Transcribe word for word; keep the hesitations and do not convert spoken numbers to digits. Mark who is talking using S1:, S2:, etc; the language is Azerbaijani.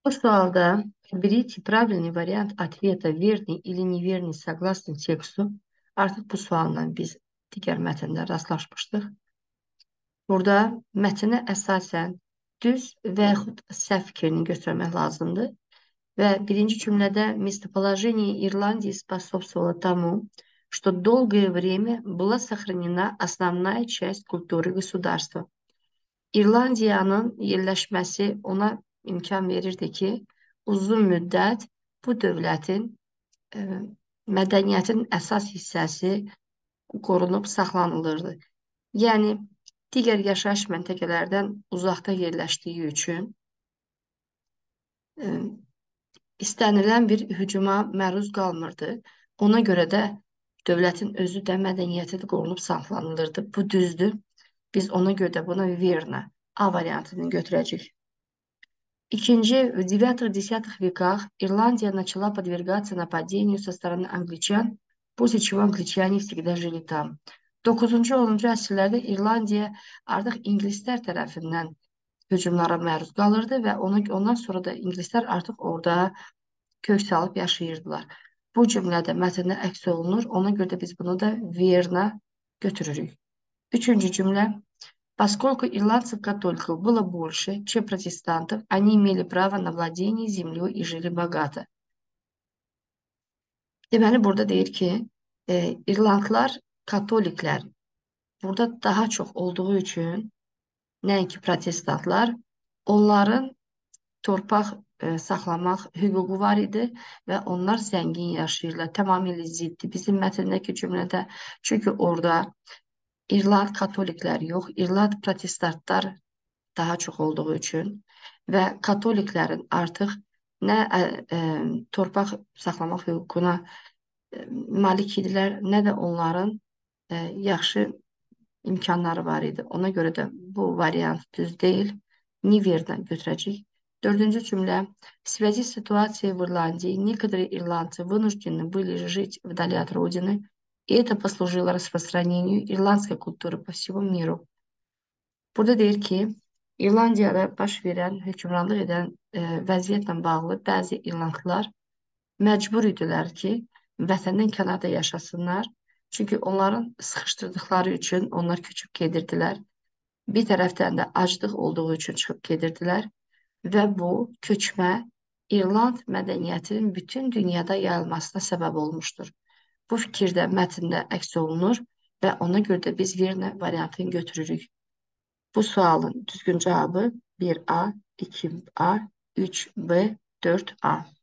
S1: Bu sualda подберите правильный вариант ответа верный или неверный согласно тексту. Artıq bu sualla biz digər mətndə rastlaşmışdıq. Burada mətnə əsasən düz və yaxud səhv fikrini götürmək lazımdır. Və birinci cümlədə местоположение Ирландии способствовало тому, что долгое время была сохранена основная часть культуры gосударства. İrlandiyanın yerləşməsi ona imkan verirdi ki, uzun müddət bu dövlətin e, mədəniyyətin əsas hissəsi qorunub saxlanılırdı. Yəni, digər yaşayış məntəqələrdən uzaqda yerləşdiyi üçün e, istənilən bir hücuma məruz qalmırdı. Ona görə də dövlətin özü də mədəniyyəti də qorunub saxlanılırdı. Bu düzdür. Biz ona görə də buna верно A variantını götürəcəyik. İkinci, в девятых-десятых веках Ирландия начала подвергаться нападению со стороны англичан, после чего англичане всегда жили там. doqquzuncu onuncu əsrlərdə İrlandiya artıq ingilislər tərəfindən hücumlara məruz qalırdı və ona, ondan sonra da ingilislər artıq orada kök salıb yaşayırdılar. Bu cümlədə mətndə əks olunur, ona görə də biz bunu da верно götürürük. Üçüncü cümlə. Поскольку ирландцев-католиков было больше, чем протестантов, они имели право на владение землей и жили богато. Deməli, burada deyir ki, e, İrlandlar, katoliklər burada daha çox olduğu üçün, nəinki protestantlar, onların torpaq e, saxlamaq hüququ var idi və onlar zəngin yaşayırlar. Tamamilə ziddi bizim mətndəki cümlədə. Çünki orada İrland katoliklər yox, İrland protestantlar daha çox olduğu üçün və katoliklərin artıq nə ə, ə, torpaq saxlamaq hüququna ə, malik idilər, nə də onların ə, yaxşı imkanları var idi. Ona görə də bu variant düz deyil. Неверно götürəcəyik. Dördüncü cümlə. В связи с ситуацией в Ирландии некоторые ирландцы вынуждены были жить вдали от родины, и это послужило распространению ирландской культуры по всему миру. Burada deyir ki, İrlandiyada baş verən, hökmranlıq edən e, vəziyyətlə bağlı bəzi İrlandlılar məcbur idilər ki, vətəndən kənarda yaşasınlar. Çünki onların sıxışdırdıqları üçün onlar köçüb gedirdilər. Bir tərəfdən də aclıq olduğu üçün çıxıb gedirdilər. Və bu köçmə İrland mədəniyyətinin bütün dünyada yayılmasına səbəb olmuşdur. Bu fikirdə mətndə əks olunur və ona görə də biz vernə variantını götürürük. Bu sualın düzgün cevabı bir A, iki A, üç B, dört A.